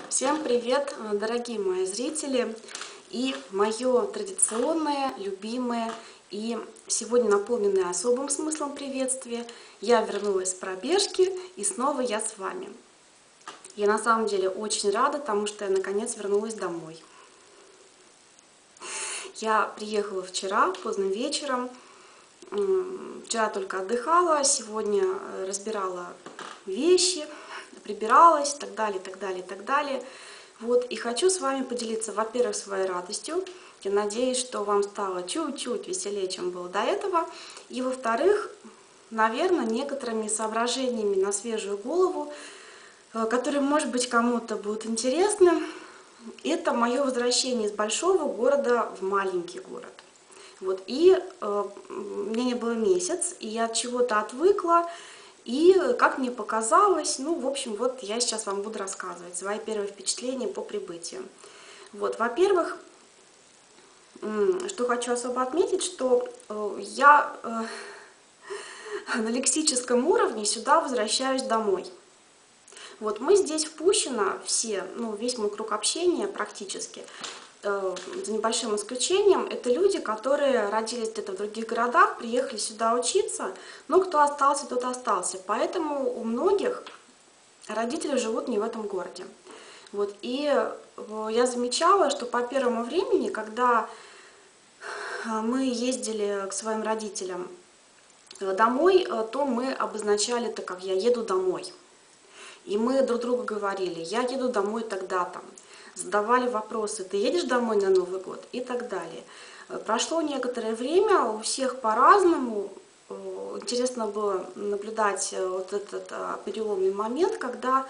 Всем привет, дорогие мои зрители! И мое традиционное, любимое и сегодня наполненное особым смыслом приветствие. Я вернулась с пробежки, и снова я с вами. Я на самом деле очень рада, потому что я наконец вернулась домой. Я приехала вчера, поздно вечером. Вчера только отдыхала, сегодня разбирала вещи, прибиралась, и так далее, и так далее, и так далее. Вот, и хочу с вами поделиться, во-первых, своей радостью. Я надеюсь, что вам стало чуть-чуть веселее, чем было до этого. И, во-вторых, наверное, некоторыми соображениями на свежую голову, которые, может быть, кому-то будут интересны. Это мое возвращение из большого города в маленький город. Вот, и мне не было месяц, и я от чего-то отвыкла, и, как мне показалось, ну, в общем, вот я сейчас вам буду рассказывать свои первые впечатления по прибытию. Вот, во-первых, что хочу особо отметить, что я на лексическом уровне сюда возвращаюсь домой. Вот, мы здесь в Пущино все, ну, весь мой круг общения практически, за небольшим исключением, это люди, которые родились где-то в других городах, приехали сюда учиться, но кто остался, тот остался. Поэтому у многих родители живут не в этом городе. Вот, и я замечала, что по первому времени, когда мы ездили к своим родителям домой, то мы обозначали это как «я еду домой». И мы друг другу говорили «я еду домой тогда-то». Задавали вопросы, ты едешь домой на Новый год и так далее. Прошло некоторое время, у всех по-разному. Интересно было наблюдать вот этот переломный момент, когда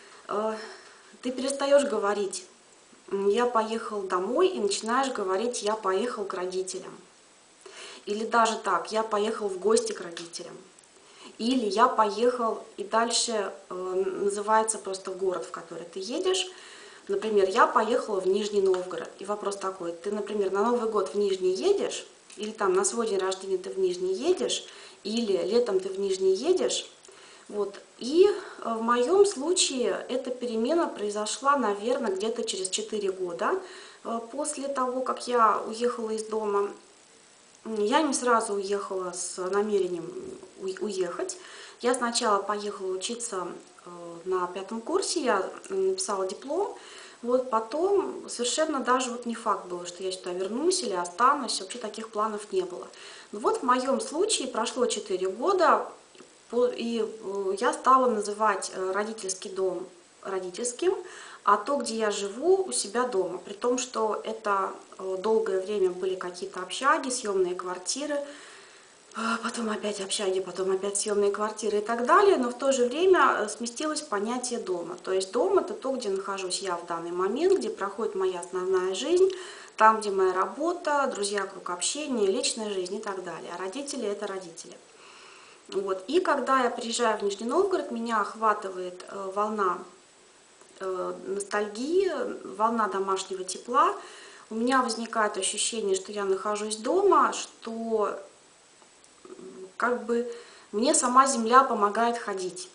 ты перестаешь говорить «я поехал домой» и начинаешь говорить «я поехал к родителям». Или даже так «я поехал в гости к родителям». Или «я поехал», и дальше называется просто город, в который ты едешь. Например, я поехала в Нижний Новгород. И вопрос такой, ты, например, на Новый год в Нижний едешь, или там на свой день рождения ты в Нижний едешь, или летом ты в Нижний едешь. Вот. И в моем случае эта перемена произошла, наверное, где-то через 4 года после того, как я уехала из дома. Я не сразу уехала с намерением уехать. Я сначала поехала учиться на 5-м курсе, я написала диплом. Вот потом совершенно даже вот не факт было, что я сюда вернусь или останусь, вообще таких планов не было. Но вот в моем случае прошло 4 года, и я стала называть родительский дом родительским, а то, где я живу, у себя дома. При том, что это долгое время были какие-то общаги, съемные квартиры, потом опять общаги, потом опять съемные квартиры и так далее, но в то же время сместилось понятие дома. То есть дом — это то, где нахожусь я в данный момент, где проходит моя основная жизнь, там, где моя работа, друзья, круг общения, личная жизнь и так далее. А родители — это родители. Вот. И когда я приезжаю в Нижний Новгород, меня охватывает волна ностальгии, волна домашнего тепла. У меня возникает ощущение, что я нахожусь дома, что как бы мне сама земля помогает ходить,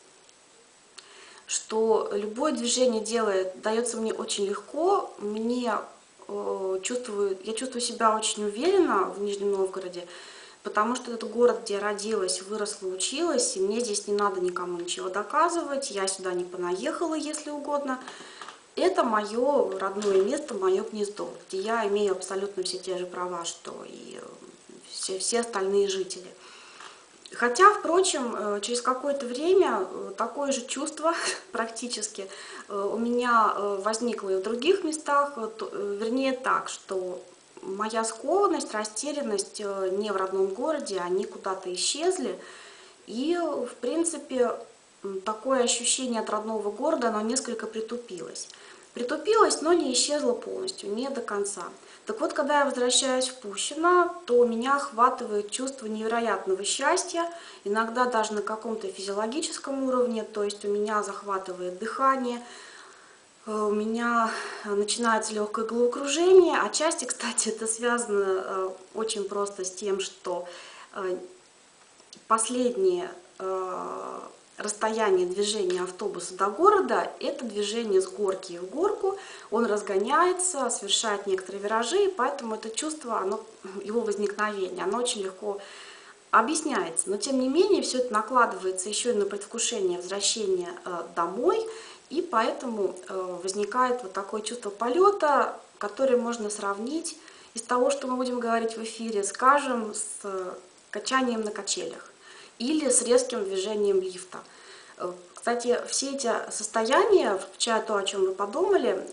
что любое движение дается мне очень легко, я чувствую себя очень уверенно в Нижнем Новгороде, потому что это город, где я родилась, выросла, училась, и мне здесь не надо никому ничего доказывать, я сюда не понаехала, если угодно. Это мое родное место, мое гнездо, где я имею абсолютно все те же права, что и все остальные жители. Хотя, впрочем, через какое-то время такое же чувство практически у меня возникло и в других местах, вернее так, что моя скованность, растерянность не в родном городе, они куда-то исчезли. И, в принципе, такое ощущение от родного города, оно несколько притупилось. Притупилось, но не исчезло полностью, не до конца. Так вот, когда я возвращаюсь в Пущино, то меня охватывает чувство невероятного счастья, иногда даже на каком-то физиологическом уровне, то есть у меня захватывает дыхание, у меня начинается легкое головокружение. Отчасти, кстати, это связано очень просто с тем, что последние расстояние движения автобуса до города – это движение с горки в горку, он разгоняется, совершает некоторые виражи, и поэтому это чувство, его возникновение, оно очень легко объясняется. Но тем не менее, все это накладывается еще и на предвкушение возвращения домой, и поэтому возникает вот такое чувство полета, которое можно сравнить из того, что мы будем говорить в эфире, скажем, с качанием на качелях или с резким движением лифта. Кстати, все эти состояния, включая то, о чем вы подумали,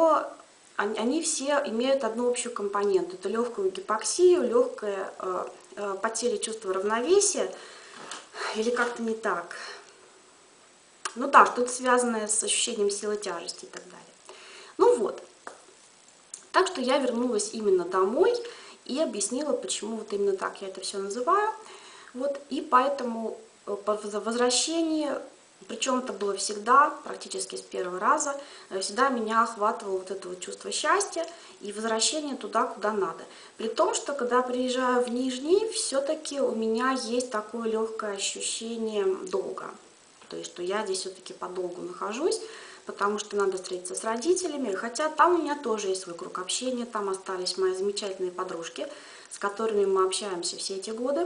они все имеют одну общую компоненту. Это легкую гипоксию, легкая потеря чувства равновесия, или как-то не так. Ну да, что-то связанное с ощущением силы тяжести и так далее. Ну вот. Так что я вернулась именно домой и объяснила, почему вот именно так я это все называю. Вот, и поэтому по возвращении, причем это было всегда, практически с первого раза, всегда меня охватывало вот это вот чувство счастья и возвращение туда, куда надо. При том, что когда приезжаю в Нижний, все-таки у меня есть такое легкое ощущение долга. То есть, что я здесь все-таки подолгу нахожусь, потому что надо встретиться с родителями, хотя там у меня тоже есть свой круг общения, там остались мои замечательные подружки, с которыми мы общаемся все эти годы.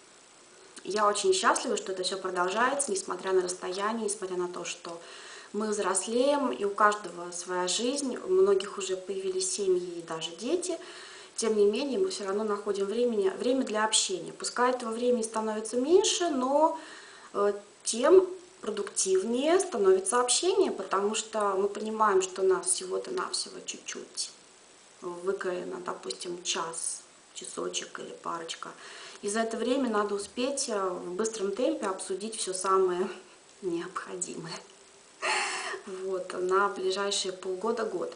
Я очень счастлива, что это все продолжается, несмотря на расстояние, несмотря на то, что мы взрослеем, и у каждого своя жизнь, у многих уже появились семьи и даже дети. Тем не менее, мы все равно находим время для общения. Пускай этого времени становится меньше, но тем продуктивнее становится общение, потому что мы понимаем, что у нас всего-то навсего чуть-чуть выкроено, допустим, час, часочек или парочка. И за это время надо успеть в быстром темпе обсудить все самое необходимое. Вот, на ближайшие полгода-год.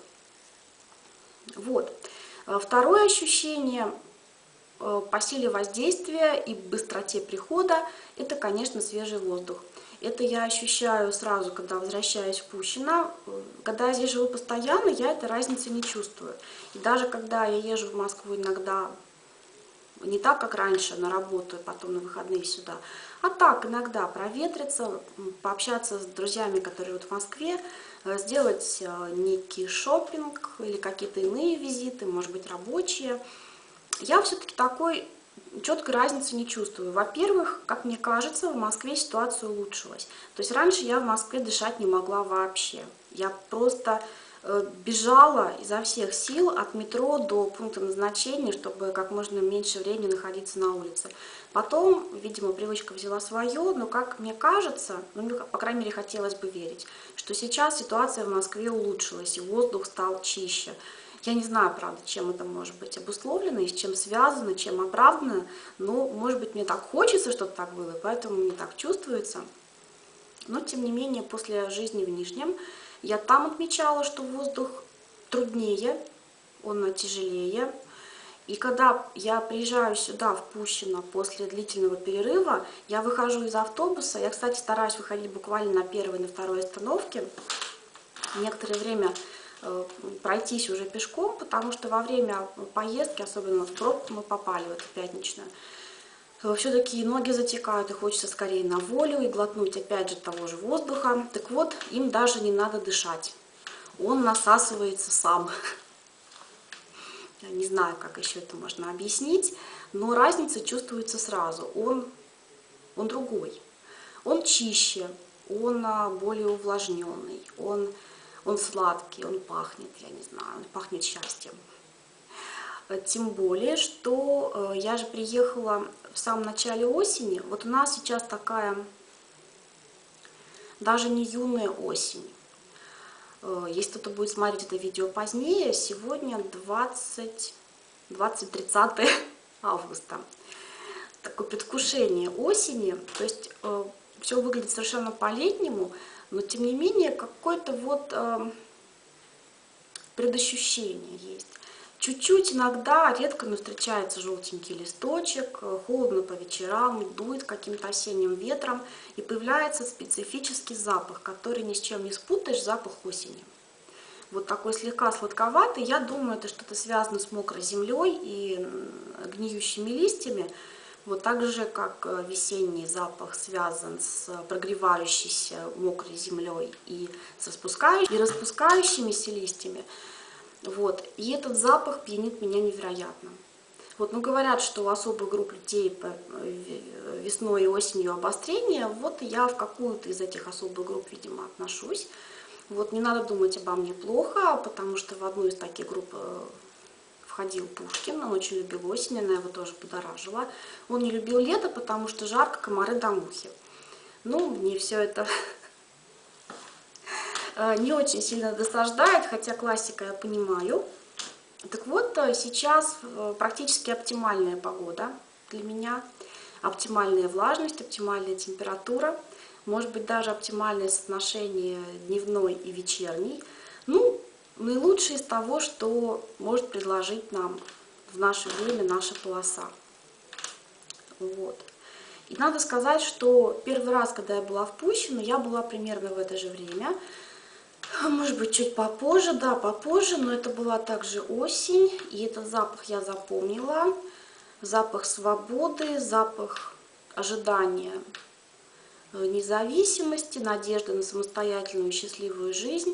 Вот. Второе ощущение по силе воздействия и быстроте прихода – это, конечно, свежий воздух. Это я ощущаю сразу, когда возвращаюсь в Пущино. Когда я здесь живу постоянно, я этой разницы не чувствую. И даже когда я езжу в Москву иногда, не так, как раньше, на работу, и потом на выходные сюда, а так, иногда проветриться, пообщаться с друзьями, которые живут в Москве, сделать некий шопинг или какие-то иные визиты, может быть, рабочие. Я все-таки такой четкой разницы не чувствую. Во-первых, как мне кажется, в Москве ситуация улучшилась. То есть раньше я в Москве дышать не могла вообще. Я просто бежала изо всех сил от метро до пункта назначения, чтобы как можно меньше времени находиться на улице. Потом, видимо, привычка взяла свое, но, как мне кажется, ну, по крайней мере, хотелось бы верить, что сейчас ситуация в Москве улучшилась, и воздух стал чище. Я не знаю, правда, чем это может быть обусловлено, и с чем связано, чем оправдано, но, может быть, мне так хочется, чтобы так было, поэтому мне так чувствуется. Но, тем не менее, после жизни в Нижнем я там отмечала, что воздух труднее, он тяжелее. И когда я приезжаю сюда, в Пущино, после длительного перерыва, я выхожу из автобуса. Я, кстати, стараюсь выходить буквально на первой и на второй остановке. Некоторое время пройтись уже пешком, потому что во время поездки, особенно в пробку мы попали, в эту пятничную, все-таки ноги затекают, и хочется скорее на волю и глотнуть опять же того же воздуха. Так вот, им даже не надо дышать. Он насасывается сам. Я не знаю, как еще это можно объяснить, но разница чувствуется сразу. Он другой. Он чище, он более увлажненный, он сладкий, он пахнет, я не знаю, он пахнет счастьем. Тем более, что я же приехала в самом начале осени. Вот у нас сейчас такая даже не юная осень. Если кто-то будет смотреть это видео позднее, сегодня 20-30 августа. Такое предвкушение осени. То есть все выглядит совершенно по-летнему, но тем не менее какое-то вот предощущение есть. Чуть-чуть иногда, редко, но встречается желтенький листочек, холодно по вечерам, дует каким-то осенним ветром, и появляется специфический запах, который ни с чем не спутаешь, запах осени. Вот такой слегка сладковатый, я думаю, это что-то связано с мокрой землей и гниющими листьями. Вот так же, как весенний запах связан с прогревающейся мокрой землей и и распускающимися листьями, вот, и этот запах пьянит меня невероятно. Вот, ну, говорят, что у особых групп людей весной и осенью обострение, вот я в какую-то из этих особых групп, видимо, отношусь. Вот, не надо думать обо мне плохо, потому что в одну из таких групп входил Пушкин, он очень любил осень, она его тоже подоражила. Он не любил лето, потому что жарко, комары да мухи. Ну, мне все это не очень сильно досаждает, хотя классика я понимаю. Так вот, сейчас практически оптимальная погода для меня, оптимальная влажность, оптимальная температура, может быть даже оптимальное соотношение дневной и вечерней. Ну, наилучшее из того, что может предложить нам в наше время наша полоса. Вот. И надо сказать, что первый раз, когда я была в Пущино, я была примерно в это же время. Может быть, чуть попозже, да, попозже, но это была также осень, и этот запах я запомнила. Запах свободы, запах ожидания независимости, надежды на самостоятельную счастливую жизнь.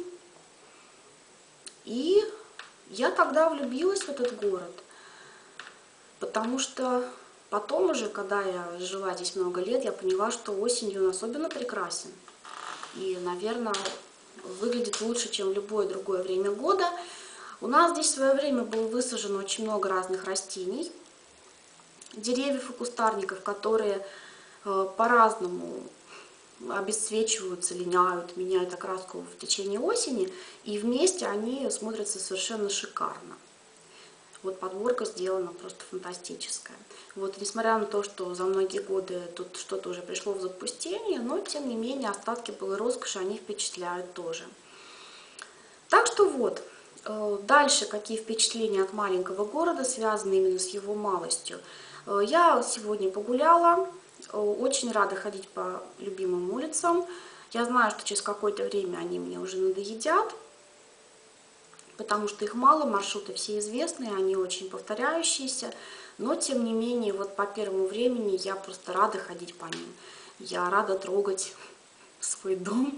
И я тогда влюбилась в этот город, потому что потом уже, когда я жила здесь много лет, я поняла, что осенью он особенно прекрасен. И, наверное, выглядит лучше, чем в любое другое время года. У нас здесь в свое время было высажено очень много разных растений, деревьев и кустарников, которые по-разному обесцвечиваются, линяют, меняют окраску в течение осени, и вместе они смотрятся совершенно шикарно. Вот подборка сделана просто фантастическая. Вот, несмотря на то, что за многие годы тут что-то уже пришло в запустение, но тем не менее остатки былой роскоши, они впечатляют тоже. Так что вот, дальше какие впечатления от маленького города связаны именно с его малостью. Я сегодня погуляла, очень рада ходить по любимым улицам. Я знаю, что через какое-то время они мне уже надоедят, потому что их мало, маршруты все известные, они очень повторяющиеся, но тем не менее, вот по первому времени я просто рада ходить по ним. Я рада трогать свой дом.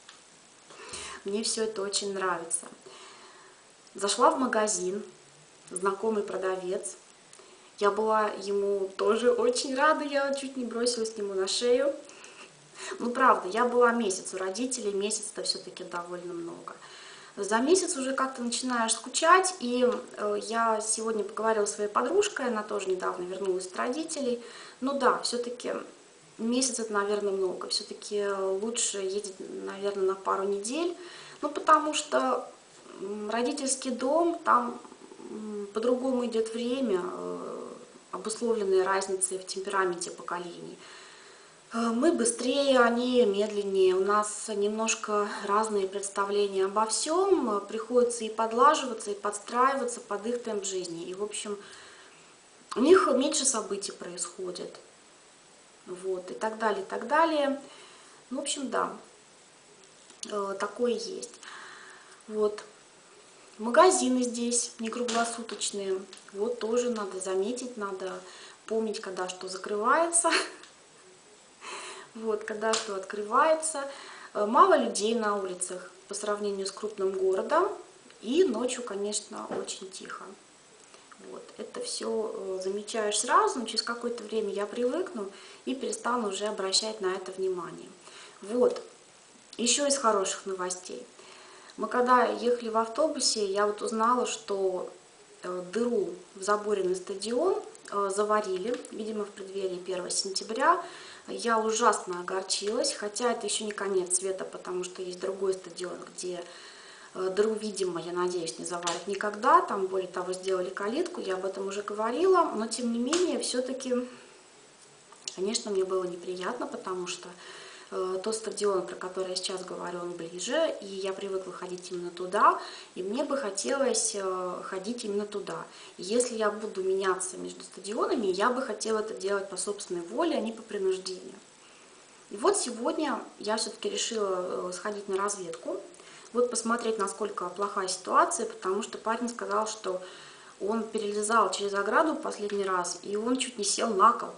Мне все это очень нравится. Зашла в магазин, знакомый продавец. Я была ему тоже очень рада, я чуть не бросилась к нему на шею. Ну, правда, я была месяц у родителей, месяц-то все-таки довольно много. За месяц уже как-то начинаешь скучать, и я сегодня поговорила с своей подружкой, она тоже недавно вернулась от родителей. Ну да, все-таки месяц это, наверное, много, все-таки лучше ездить, наверное, на пару недель, ну потому что родительский дом, там по-другому идет время, обусловленное разницей в темпераменте поколений. Мы быстрее, они медленнее, у нас немножко разные представления обо всем, приходится и подлаживаться, и подстраиваться под их темп жизни. И, в общем, у них меньше событий происходит, вот, и так далее, и так далее. В общем, да, такое есть. Вот, магазины здесь не круглосуточные, вот тоже надо заметить, надо помнить, когда что закрывается. Вот, когда что открывается, мало людей на улицах по сравнению с крупным городом, и ночью, конечно, очень тихо. Вот, это все замечаешь сразу, но через какое-то время я привыкну и перестану уже обращать на это внимание. Вот, еще из хороших новостей. Мы когда ехали в автобусе, я вот узнала, что дыру в заборе на стадион заварили, видимо, в преддверии 1 сентября. Я ужасно огорчилась, хотя это еще не конец света, потому что есть другой стадион, где дыру, видимо, я надеюсь, не заварят никогда. Там, более того, сделали калитку, я об этом уже говорила. Но, тем не менее, все-таки, конечно, мне было неприятно, потому что тот стадион, про который я сейчас говорю, он ближе, и я привыкла ходить именно туда, и мне бы хотелось ходить именно туда. И если я буду меняться между стадионами, я бы хотела это делать по собственной воле, а не по принуждению. И вот сегодня я все-таки решила сходить на разведку, вот посмотреть, насколько плохая ситуация, потому что парень сказал, что он перелезал через ограду в последний раз, и он чуть не сел на кол.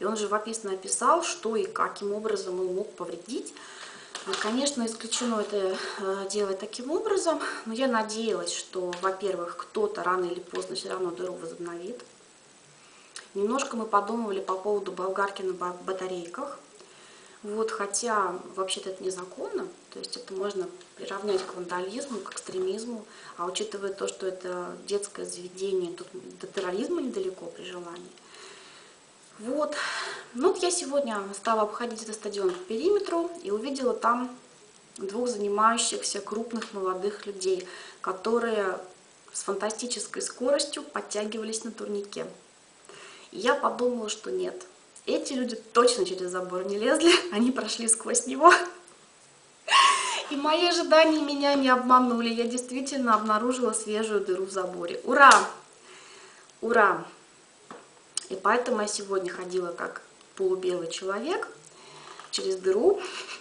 И он живописно описал, что и каким образом он мог повредить. Конечно, исключено это делать таким образом, но я надеялась, что, во-первых, кто-то рано или поздно все равно дыру возобновит. Немножко мы подумывали по поводу болгарки на батарейках. Вот, хотя вообще-то это незаконно, то есть это можно приравнять к вандализму, к экстремизму, а учитывая то, что это детское заведение, тут до терроризма недалеко при желании. Вот, ну вот я сегодня стала обходить этот стадион по периметру и увидела там двух занимающихся крупных молодых людей, которые с фантастической скоростью подтягивались на турнике. И я подумала, что нет. Эти люди точно через забор не лезли, они прошли сквозь него. И мои ожидания меня не обманули. Я действительно обнаружила свежую дыру в заборе. Ура! Ура! И поэтому я сегодня ходила как полубелый человек через дыру.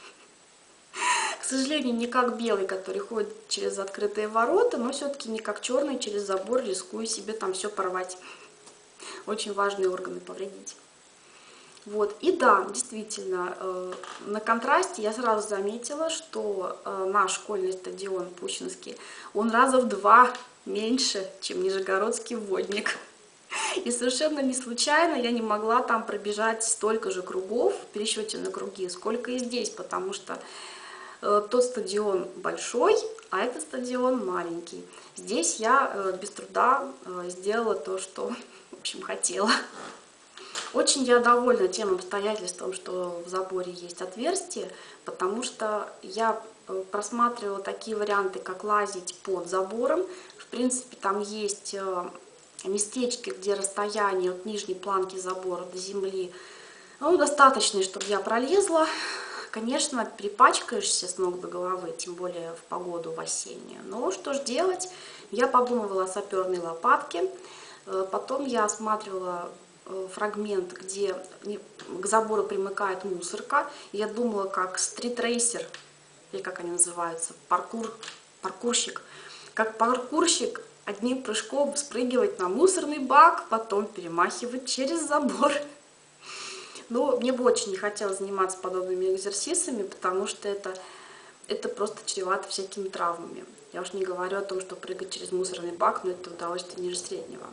К сожалению, не как белый, который ходит через открытые ворота, но все-таки не как черный через забор, рискуя себе там все порвать. Очень важные органы повредить. Вот. И да, действительно, на контрасте я сразу заметила, что наш школьный стадион Пущинский, он раза в 2 меньше, чем Нижегородский Водник. И совершенно не случайно я не могла там пробежать столько же кругов в пересчете на круги, сколько и здесь, потому что тот стадион большой, а этот стадион маленький. Здесь я без труда сделала то, что, в общем, хотела. Очень я довольна тем обстоятельством, что в заборе есть отверстие, потому что я просматривала такие варианты, как лазить под забором. В принципе, там есть местечки, где расстояние от нижней планки забора до земли достаточное, чтобы я пролезла. Конечно, перепачкаешься с ног до головы, тем более в погоду в осеннюю. Но что ж делать? Я подумывала о саперной лопатке. Потом я осматривала фрагмент, где к забору примыкает мусорка. Я думала, как стритрейсер, или как они называются, паркурщик. Как паркурщик одним прыжком спрыгивать на мусорный бак, потом перемахивать через забор. Но мне бы очень не хотелось заниматься подобными экзерсисами, потому что это просто чревато всякими травмами. Я уж не говорю о том, что прыгать через мусорный бак, но это удовольствие ниже среднего.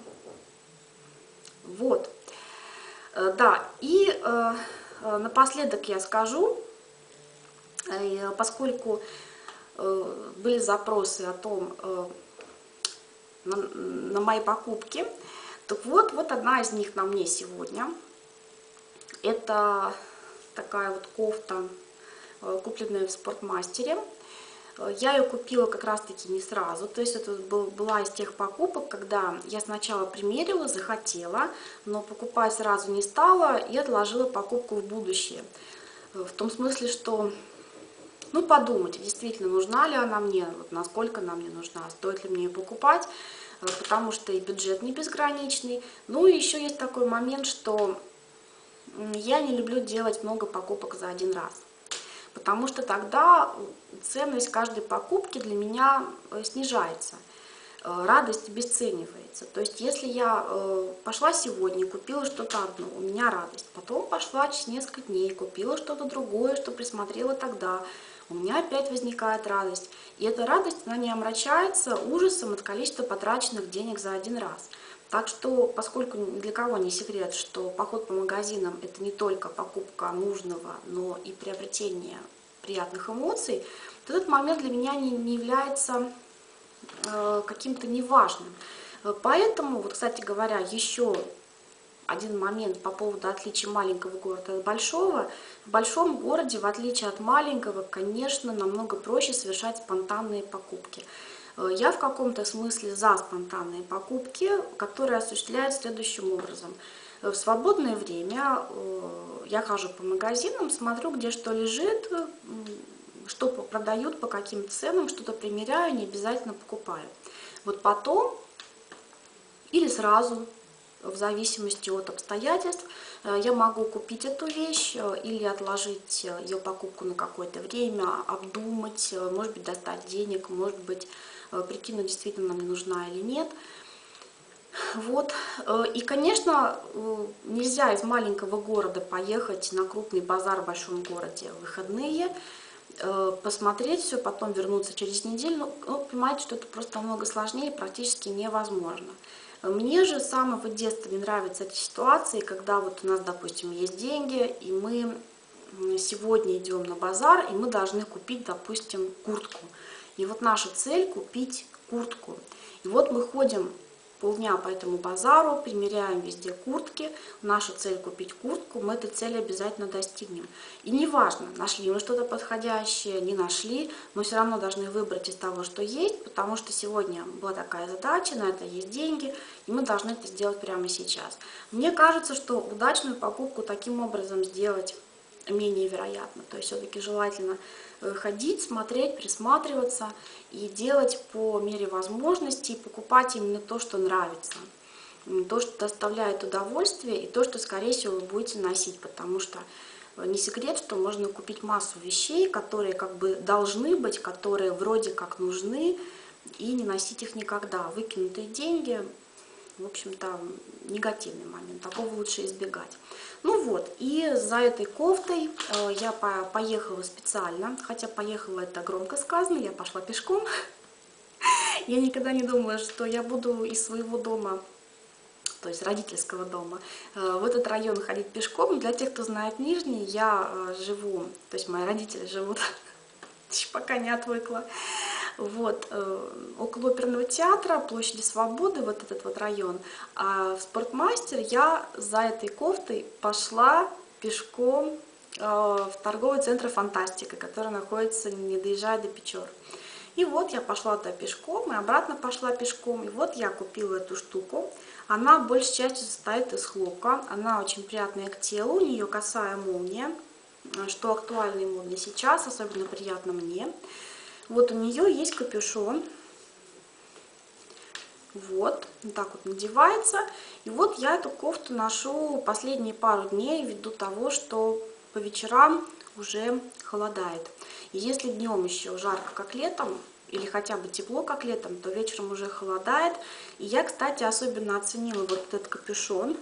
Вот. Да, и напоследок я скажу, поскольку были запросы о том, на мои покупки, так вот одна из них на мне сегодня. Это такая вот кофта, купленная в Спортмастере. Я ее купила как раз-таки не сразу, то есть это была из тех покупок, когда я сначала примерила, захотела, но покупать сразу не стала и отложила покупку в будущее. В том смысле, что, ну, подумать, действительно, нужна ли она мне, вот насколько она мне нужна, стоит ли мне ее покупать, потому что и бюджет не безграничный. Ну и еще есть такой момент, что я не люблю делать много покупок за один раз. Потому что тогда ценность каждой покупки для меня снижается, радость обесценивается. То есть если я пошла сегодня и купила что-то одно, у меня радость, потом пошла через несколько дней, купила что-то другое, что присмотрела тогда, у меня опять возникает радость. И эта радость, она не омрачается ужасом от количества потраченных денег за один раз. Так что, поскольку ни для кого не секрет, что поход по магазинам – это не только покупка нужного, но и приобретение приятных эмоций, то этот момент для меня не является каким-то неважным. Поэтому, вот, кстати говоря, еще один момент по поводу отличия маленького города от большого. В большом городе, в отличие от маленького, конечно, намного проще совершать спонтанные покупки. Я в каком-то смысле за спонтанные покупки, которые осуществляют следующим образом. В свободное время я хожу по магазинам, смотрю, где что лежит, что продают, по каким ценам, что-то примеряю, не обязательно покупаю. Вот потом или сразу, в зависимости от обстоятельств, я могу купить эту вещь или отложить ее покупку на какое-то время, обдумать, может быть, достать денег, может быть, прикинуть, действительно она мне нужна или нет. Вот, и, конечно, нельзя из маленького города поехать на крупный базар в большом городе в выходные, посмотреть все, потом вернуться через неделю. Ну, понимаете, что это просто намного сложнее, практически невозможно. Мне же с самого детства не нравятся эти ситуации, когда вот у нас, допустим, есть деньги, и мы сегодня идем на базар, и мы должны купить, допустим, куртку. И вот наша цель купить куртку. И вот мы ходим полдня по этому базару, примеряем везде куртки. Наша цель купить куртку, мы этой цели обязательно достигнем. И неважно, нашли мы что-то подходящее, не нашли, мы все равно должны выбрать из того, что есть, потому что сегодня была такая задача, на это есть деньги, и мы должны это сделать прямо сейчас. Мне кажется, что удачную покупку таким образом сделать менее вероятно. То есть все-таки желательно ходить, смотреть, присматриваться и делать по мере возможностей, покупать именно то, что нравится, то, что доставляет удовольствие, и то, что, скорее всего, вы будете носить, потому что не секрет, что можно купить массу вещей, которые как бы должны быть, которые вроде как нужны, и не носить их никогда. Выкинутые деньги, в общем-то, негативный момент, такого лучше избегать. Ну вот, и за этой кофтой я поехала специально, хотя поехала это громко сказано, я пошла пешком. Я никогда не думала, что я буду из своего дома, то есть родительского дома, в этот район ходить пешком. Для тех, кто знает Нижний, я живу, то есть мои родители живут, еще пока не отвыкла, вот, около оперного театра, площади Свободы, вот этот вот район. А в Спортмастер я за этой кофтой пошла пешком в торговый центр «Фантастика», который находится, не доезжая до Печор. И вот я пошла туда пешком, и обратно пошла пешком, и вот я купила эту штуку. Она большей частью состоит из хлопка, она очень приятная к телу, у нее косая молния, что актуально и модно сейчас, особенно приятно мне. Вот у нее есть капюшон, вот так вот надевается. И вот я эту кофту ношу последние пару дней ввиду того, что по вечерам уже холодает. И если днем еще жарко, как летом, или хотя бы тепло, как летом, то вечером уже холодает. И я, кстати, особенно оценила вот этот капюшон,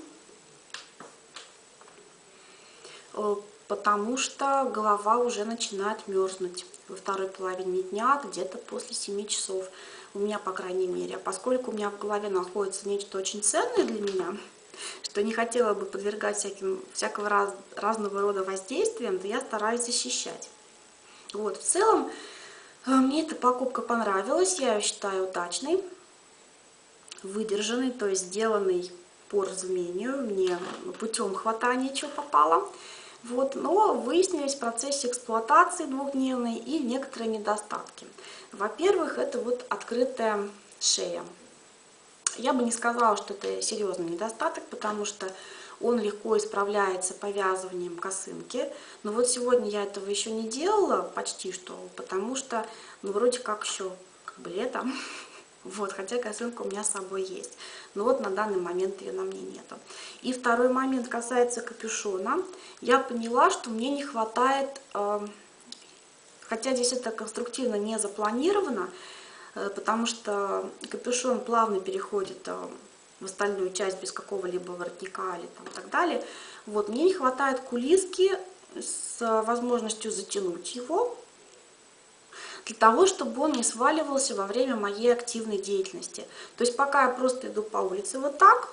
потому что голова уже начинает мерзнуть во второй половине дня, где-то после 7 часов. У меня, по крайней мере. Поскольку у меня в голове находится нечто очень ценное для меня, что не хотела бы подвергать всякого разного рода воздействиям, то я стараюсь защищать. Вот, в целом, мне эта покупка понравилась, я ее считаю удачной, выдержанной, то есть сделанной по разумению, мне путем хватания чего попало. Вот, но выяснились в процессе эксплуатации двухдневной и некоторые недостатки. Во-первых, это вот открытая шея. Я бы не сказала, что это серьезный недостаток, потому что он легко исправляется повязыванием косынки. Но вот сегодня я этого еще не делала, почти что, потому что, ну, вроде как еще как бы лето. Вот, хотя косынка у меня с собой есть. Но вот на данный момент ее на мне нету. И второй момент касается капюшона. Я поняла, что мне не хватает, хотя здесь это конструктивно не запланировано, потому что капюшон плавно переходит в остальную часть без какого-либо воротника или там, так далее. Вот, мне не хватает кулиски с возможностью затянуть его, для того, чтобы он не сваливался во время моей активной деятельности. То есть пока я просто иду по улице вот так,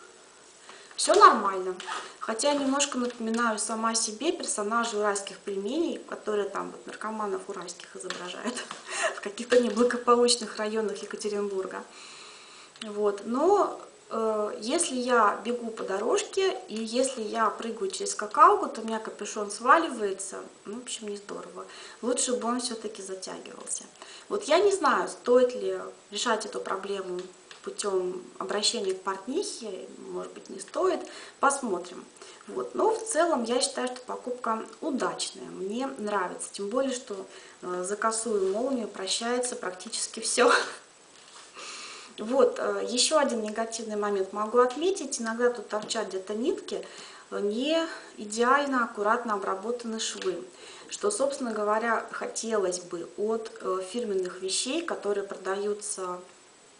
все нормально. Хотя я немножко напоминаю сама себе персонажей уральских пельменей, которые там вот наркоманов уральских изображают в каких-то неблагополучных районах Екатеринбурга. Вот. Но если я бегу по дорожке и если я прыгаю через скакалку, то у меня капюшон сваливается, ну, в общем, не здорово. Лучше бы он все-таки затягивался. Вот я не знаю, стоит ли решать эту проблему путем обращения к портнихе, может быть, не стоит, посмотрим. Вот. Но в целом я считаю, что покупка удачная, мне нравится, тем более, что за косую молнию прощается практически все. Вот, еще один негативный момент могу отметить. Иногда тут торчат где-то нитки, не идеально, аккуратно обработаны швы. Что, собственно говоря, хотелось бы от фирменных вещей, которые продаются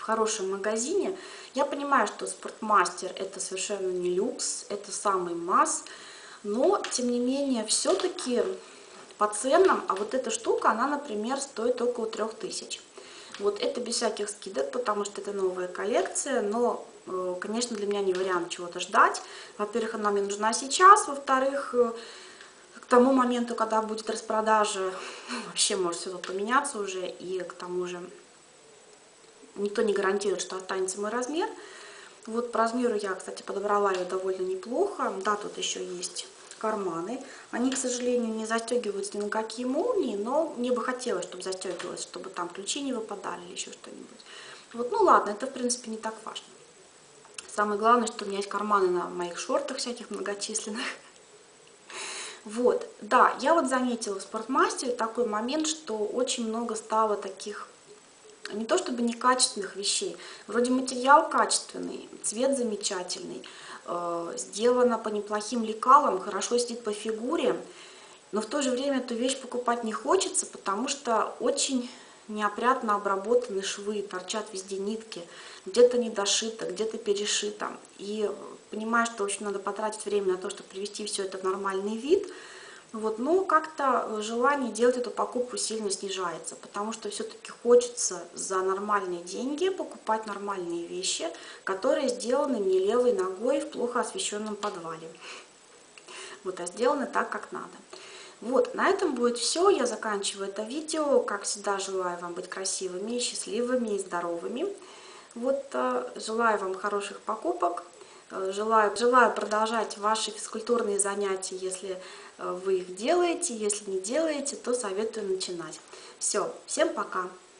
в хорошем магазине. Я понимаю, что Спортмастер это совершенно не люкс, это самый масс, но тем не менее все-таки по ценам, а вот эта штука, она, например, стоит около 3000. Вот это без всяких скидок, потому что это новая коллекция, но, конечно, для меня не вариант чего-то ждать. Во-первых, она мне нужна сейчас, во-вторых, к тому моменту, когда будет распродажа, вообще может все поменяться уже, и к тому же никто не гарантирует, что останется мой размер. Вот по размеру я, кстати, подобрала ее довольно неплохо. Да, тут еще есть карманы. Они, к сожалению, не застегиваются ни на какие молнии, но мне бы хотелось, чтобы застегивалось, чтобы там ключи не выпадали или еще что-нибудь. Вот, ну ладно, это в принципе не так важно. Самое главное, что у меня есть карманы на моих шортах всяких многочисленных. Вот, да, я вот заметила в Спортмастере такой момент, что очень много стало таких, не то чтобы некачественных вещей, вроде материал качественный, цвет замечательный, сделано по неплохим лекалам, хорошо сидит по фигуре, но в то же время эту вещь покупать не хочется, потому что очень неопрятно обработаны швы, торчат везде нитки, где-то не дошито, где-то перешито. И понимаю, что, в общем, надо потратить время на то, чтобы привести все это в нормальный вид. Вот, но как-то желание делать эту покупку сильно снижается, потому что все-таки хочется за нормальные деньги покупать нормальные вещи, которые сделаны не левой ногой в плохо освещенном подвале. Вот, а сделаны так, как надо. Вот, на этом будет все. Я заканчиваю это видео. Как всегда, желаю вам быть красивыми, счастливыми и здоровыми. Вот, желаю вам хороших покупок. Желаю продолжать ваши физкультурные занятия, если вы их делаете. Если не делаете, то советую начинать. Все, всем пока!